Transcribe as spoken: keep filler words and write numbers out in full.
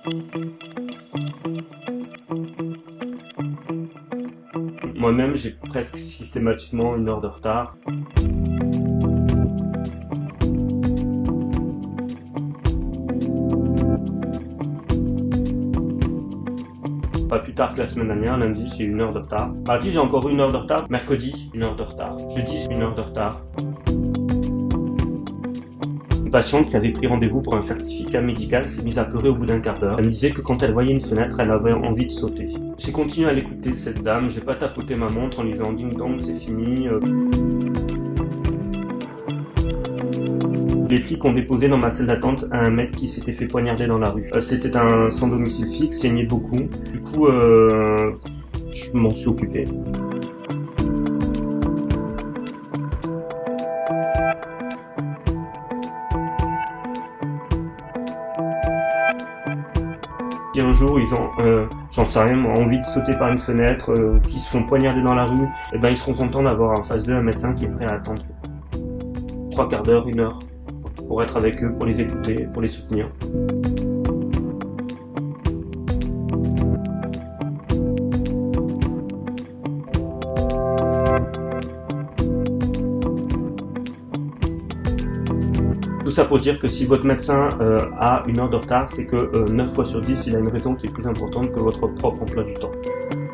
Moi-même, j'ai presque systématiquement une heure de retard. Pas plus tard que la semaine dernière, lundi, j'ai une heure de retard. Mardi, j'ai encore une heure de retard. Mercredi, une heure de retard. Jeudi, j'ai une heure de retard. Une patiente qui avait pris rendez-vous pour un certificat médical s'est mise à pleurer au bout d'un quart d'heure. Elle me disait que quand elle voyait une fenêtre, elle avait envie de sauter. J'ai continué à l'écouter, cette dame. J'ai pas tapoté ma montre en lui disant ding dong, c'est fini. Les flics ont déposé dans ma salle d'attente un mec qui s'était fait poignarder dans la rue. Euh, C'était un sans domicile fixe, saignait beaucoup. Du coup, euh, je m'en suis occupé. Si un jour ils ont, euh, j'en sais rien, moi, envie de sauter par une fenêtre, euh, ou qu'ils se font poignarder dans la rue, eh ben ils seront contents d'avoir en face d'eux un médecin qui est prêt à attendre trois quarts d'heure, une heure, pour être avec eux, pour les écouter, pour les soutenir. Tout ça pour dire que si votre médecin euh, a une heure de retard, c'est que euh, neuf fois sur dix, il a une raison qui est plus importante que votre propre emploi du temps.